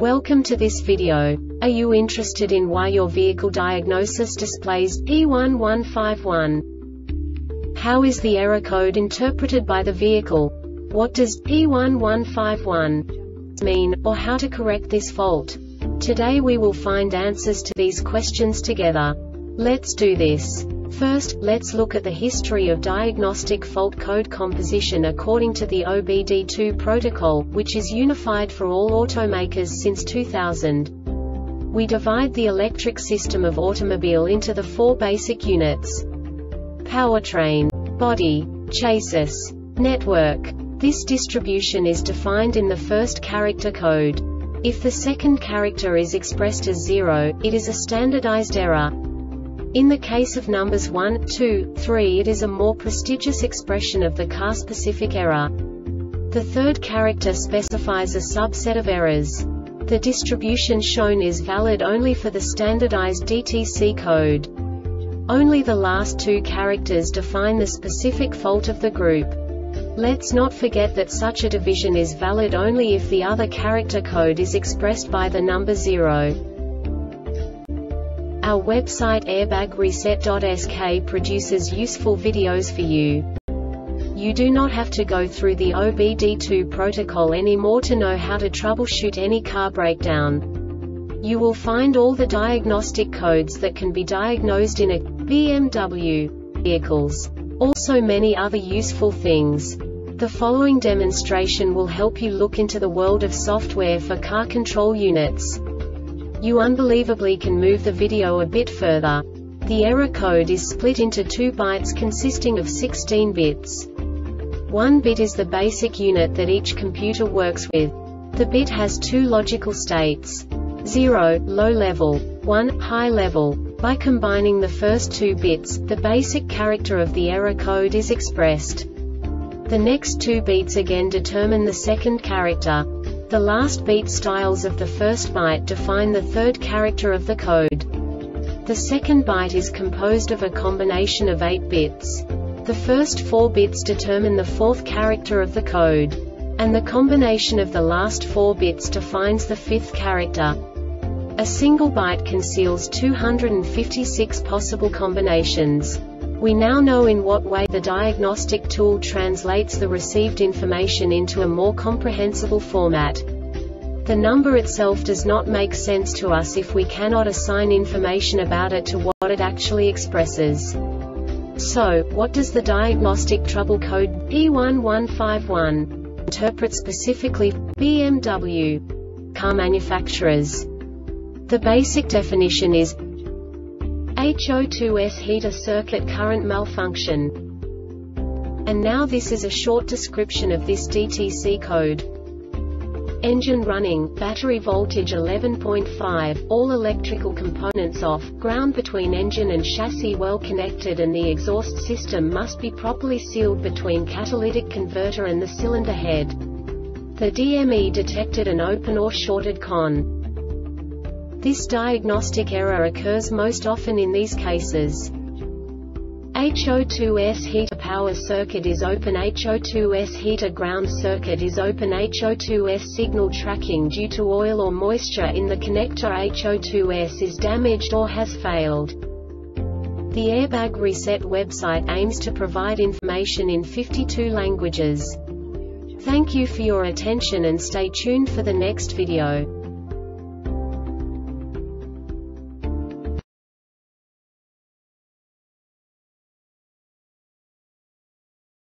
Welcome to this video. Are you interested in why your vehicle diagnosis displays P1151? How is the error code interpreted by the vehicle? What does P1151 mean, or how to correct this fault? Today we will find answers to these questions together. Let's do this. First, let's look at the history of diagnostic fault code composition according to the OBD2 protocol, which is unified for all automakers since 2000. We divide the electric system of automobile into the four basic units: powertrain, body, chassis, network. This distribution is defined in the first character code. If the second character is expressed as 0, it is a standardized error. In the case of numbers 1, 2, 3, it is a more prestigious expression of the car-specific error. The third character specifies a subset of errors. The distribution shown is valid only for the standardized DTC code. Only the last two characters define the specific fault of the group. Let's not forget that such a division is valid only if the other character code is expressed by the number 0. Our website airbagreset.sk produces useful videos for you. You do not have to go through the OBD2 protocol anymore to know how to troubleshoot any car breakdown. You will find all the diagnostic codes that can be diagnosed in a BMW vehicles. Also many other useful things. The following demonstration will help you look into the world of software for car control units. You unbelievably can move the video a bit further. The error code is split into 2 bytes consisting of 16 bits. 1 bit is the basic unit that each computer works with. The bit has 2 logical states: 0, low level, 1, high level. By combining the first 2 bits, the basic character of the error code is expressed. The next 2 beats again determine the second character. The last beat styles of the first byte define the third character of the code. The second byte is composed of a combination of 8 bits. The first 4 bits determine the fourth character of the code. And the combination of the last 4 bits defines the fifth character. A single byte conceals 256 possible combinations. We now know in what way the diagnostic tool translates the received information into a more comprehensible format. The number itself does not make sense to us if we cannot assign information about it to what it actually expresses. So, what does the diagnostic trouble code P1151 interpret specifically for BMW car manufacturers? The basic definition is HO2S heater circuit current malfunction. And now this is a short description of this DTC code. Engine running, battery voltage 11.5, all electrical components off, ground between engine and chassis well connected, and the exhaust system must be properly sealed between catalytic converter and the cylinder head. The DME detected an open or shorted con. This diagnostic error occurs most often in these cases: HO2S heater power circuit is open, HO2S heater ground circuit is open, HO2S signal tracking due to oil or moisture in the connector, HO2S is damaged or has failed. The Airbag Reset website aims to provide information in 52 languages. Thank you for your attention and stay tuned for the next video.